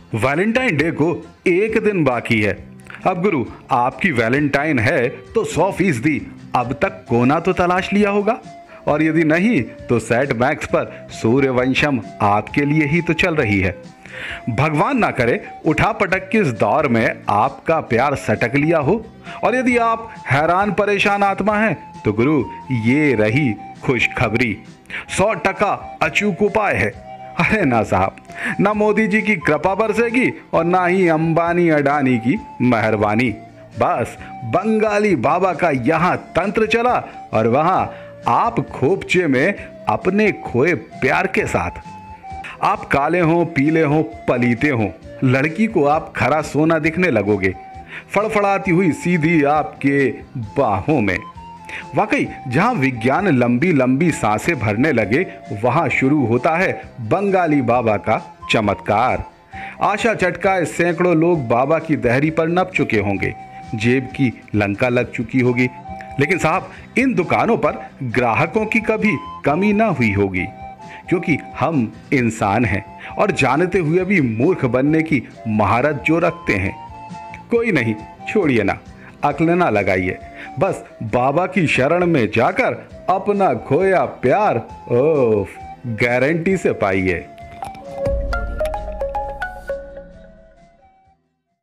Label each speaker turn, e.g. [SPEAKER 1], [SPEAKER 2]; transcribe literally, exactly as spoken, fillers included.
[SPEAKER 1] Valentine day को एक दिन बाकी है। अब गुरु, आपकी वैलेंटाइन है तो सौ फीसदी अब तक कोना तो तलाश लिया होगा, और यदि नहीं तो सेट मैक्स पर सूर्यवंशम आपके लिए ही तो चल रही है। भगवान ना करे उठा पटक के इस दौर में आपका प्यार सटक लिया हो, और यदि आप हैरान परेशान आत्मा हैं तो गुरु ये रही खुशखबरी, सौ टका अचूक उपाय है। अरे ना साहब, ना मोदी जी की कृपा बरसेगी और ना ही अंबानी अडानी की मेहरबानी। बस बंगाली बाबा का यहाँ तंत्र चला और वहां आप खोपचे में अपने खोए प्यार के साथ, आप काले हों पीले हों पलीते हों, लड़की को आप खरा सोना दिखने लगोगे, फड़फड़ाती हुई सीधी आपके बाहों में। वाकई जहां विज्ञान लंबी लंबी सांसें भरने लगे वहां शुरू होता है बंगाली बाबा का चमत्कार। आशा चटकाए सैकड़ों लोग बाबा की दहरी पर नप चुके होंगे, जेब की लंका लग चुकी होगी, लेकिन साहब इन दुकानों पर ग्राहकों की कभी कमी ना हुई होगी, क्योंकि हम इंसान हैं और जानते हुए भी मूर्ख बनने की महारत जो रखते हैं। कोई नहीं, छोड़िए ना, अक्ल ना लगाइए, बस बाबा की शरण में जाकर अपना खोया प्यार ओफ गारंटी से पाइए।